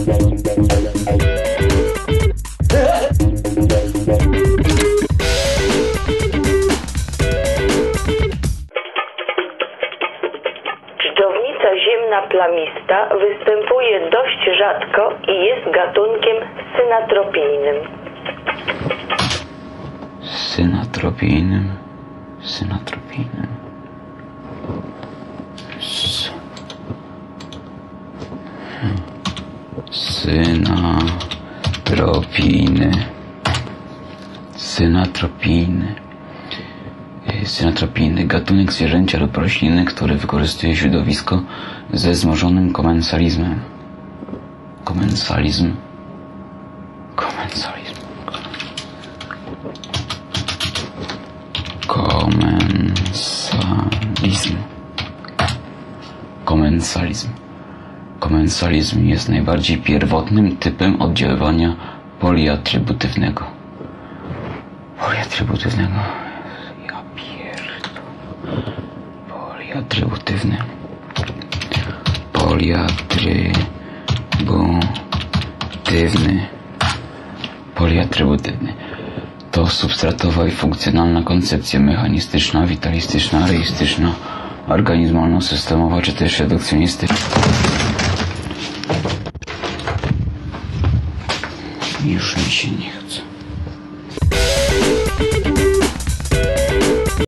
Dżdżownica ziemna plamista występuje dość rzadko i jest gatunkiem synatropijnym. Synatropijnym. Synatropijny gatunek zwierzęcia lub rośliny, który wykorzystuje środowisko ze wzmożonym komensalizmem. Komensalizm. Komensalizm jest najbardziej pierwotnym typem oddziaływania poliatrybutywnego. Poliatrybutywny. To substratowa i funkcjonalna koncepcja mechanistyczna, witalistyczna, reistyczna, organizmalno-systemowa czy też redukcjonistyczna. Już mi się nie chce.